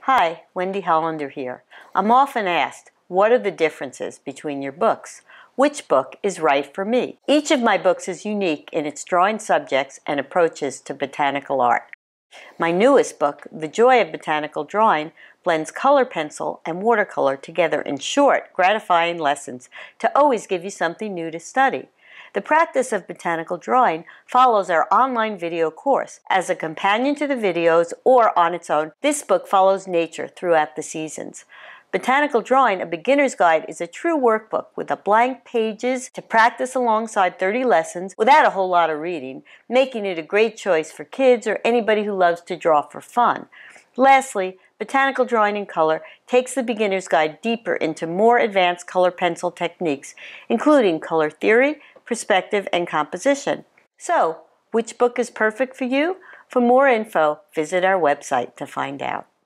Hi, Wendy Hollander here. I'm often asked, what are the differences between your books? Which book is right for me? Each of my books is unique in its drawing subjects and approaches to botanical art. My newest book, The Joy of Botanical Drawing, blends color pencil and watercolor together in short, gratifying lessons to always give you something new to study. The practice of botanical drawing follows our online video course. As a companion to the videos or on its own, this book follows nature throughout the seasons. Botanical Drawing, a Beginner's Guide, is a true workbook with a blank pages to practice alongside 30 lessons without a whole lot of reading, making it a great choice for kids or anybody who loves to draw for fun. Lastly, Botanical Drawing in Color takes the beginner's guide deeper into more advanced color pencil techniques, including color theory, perspective, and composition. So, which book is perfect for you? For more info, visit our website to find out.